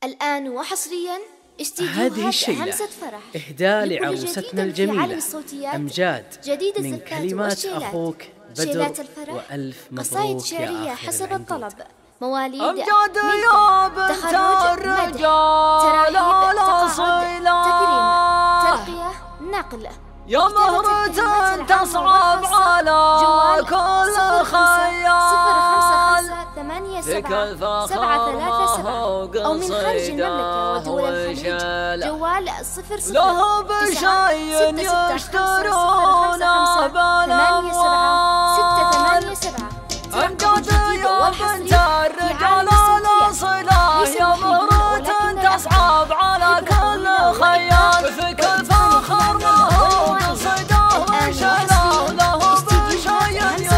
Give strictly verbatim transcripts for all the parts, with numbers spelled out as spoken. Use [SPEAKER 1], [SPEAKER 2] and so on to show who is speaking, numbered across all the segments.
[SPEAKER 1] الآن وحصريا
[SPEAKER 2] هذه الشيلة إهداء لعروستنا الجميلة أمجاد من كلمات أخوك بدر، وألف مبروك
[SPEAKER 1] شعرية
[SPEAKER 2] يا آخر
[SPEAKER 1] حسب
[SPEAKER 2] العنقود.
[SPEAKER 1] الطلب. مواليد
[SPEAKER 3] أمجاد يا بنت الرجال الأصيلة،
[SPEAKER 1] ترقية نقل
[SPEAKER 3] يا مهرة تصعب على كل خيال،
[SPEAKER 1] ذيك الفخر
[SPEAKER 3] أو
[SPEAKER 1] من خارج المملكة ودول الخليج. جوال صفر صفر
[SPEAKER 3] له بشاي يشترونه بالأموال.
[SPEAKER 1] ستة ثمانية سبعة
[SPEAKER 3] أمجاد يا بنت الرجال الأصيلة، يا مهرة تصعب على كل خيال، فيك الفخر ما هو قصيده وشله، له بشاي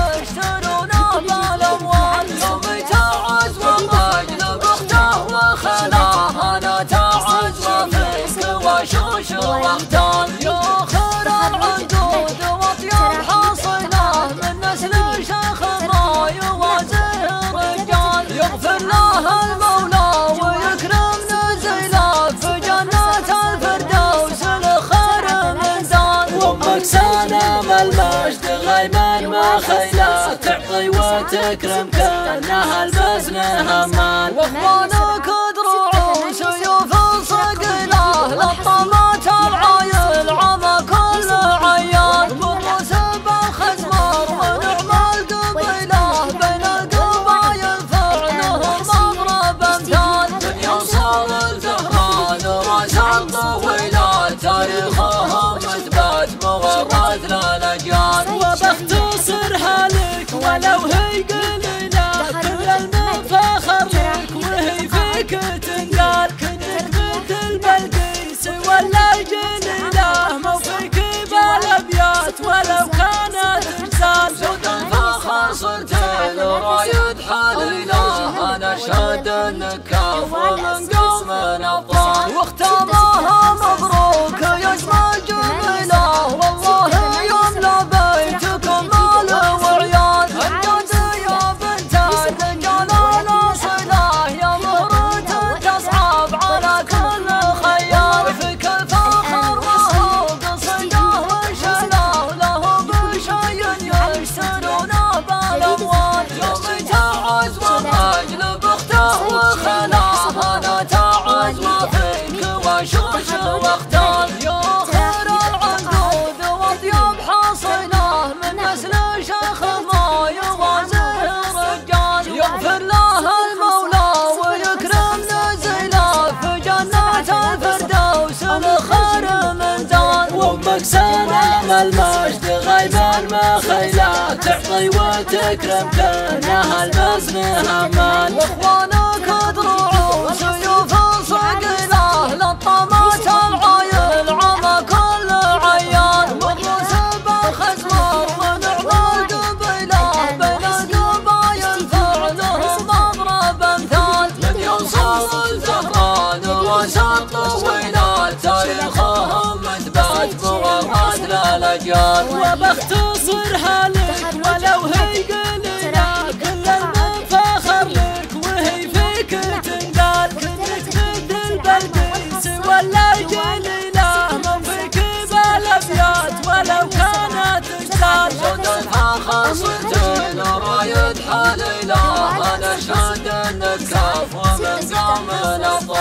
[SPEAKER 3] يشترونه بالأموال. يوم تعز ومجد بأخته وخلاه، أنا تعز وفيك وشوش واختال. يا خير العنقود وأطيب حصيله، من نسل شيخ ما يوازيه رجال. يغفر له المولى ويكرم نزيله، في جنة الفردوس الخير ميزان. وامك سلام المجد غيما ما خيله، تعطي وتكرم كانها البزن همان. واخوانك دروع سيوف صقيله، لطمت العايل عمى كل عيان. مرس بالخزمر ونعم القبيله، بين القبايل فعلهم مضرب امثال. من يوصل الزهران راس الطويله، تاريخهم مثبت مورد للاجيال. وبختصرها لك ولو هي قليله، كل المفاخر لك وهي فيك تنقال. كنك مثل بلقيس ولا جليله، مو فيك بالابيات ولو كانت رسال. زود الفخر صرت رايد حليله، انا شاد النكاف ومن قوم ابطال. واختامها مبروك يا اسم الجميله، والله يملى بيتكم مال وعيال. أمجاد يا بنت الرجال الأصيلة، يا مهرة تصعب على كل خيال، فيك الفخر وهو قصيده وشله، له بشاي يشترونه بالأموال. يوم تعز ومجد بأخته وخلاه، أنا تعز وفيك وشوش واختال. يا خير العنقود وأطيب حصيله، من نسل شيخ ما يوازيه رجال. يغفر له المولى ويكرم نزيله، في جنة الفردوس الخير منزال. وامك سلام المجد غيما ما خيله، تعطي وتكرم كانها البزن همان. واخوانك دروع سيوف صقيله، لطمت العايل عمى كل عيان. مرس بالخزمر ونعم القبيله، بين القبايل فعلهم مضرب امثال. من يوصل الزهران راس الطويله، تاريخهم مثبت مورد للاجيال. وبختصرها لك ولو هي قليله، كل المفاخر لك وهي فيك تنقال. كنك مثل بلقيس ولا جليله، مو فيك بالابيات ولو كانت رسال. زود الفخر صرت رايد حليله، انا شاد النكاف ومن قوم الابطال.